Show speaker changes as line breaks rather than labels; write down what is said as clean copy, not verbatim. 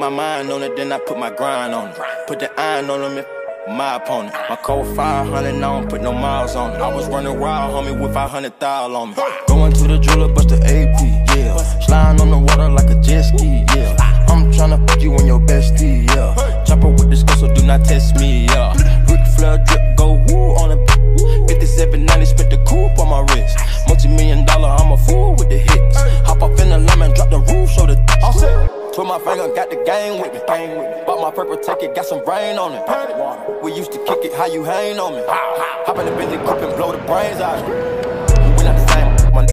my mind on it, then I put my grind on it. Put the iron on them, my opponent. My code 500, I don't put no miles on it. I was running wild, homie, with 500,000 on me. Going to the jeweler, bust the AP, yeah. Sliding on the water like a jet ski, yeah. I'm tryna put you on your bestie, yeah. Chopper with this girl, so do not test me, yeah. Ric Flair drip, go woo on the 5790, spit the coupe on my wrist. Multi-million-dollar, I'm a fool with the hits. Hop up in the lemon, drop the roof, show the all set. Put my finger, got the game with me. Bought my purple ticket, got some rain on it. We used to kick it, how you hang on me? Hop in the Bentley coupe and blow the brains out.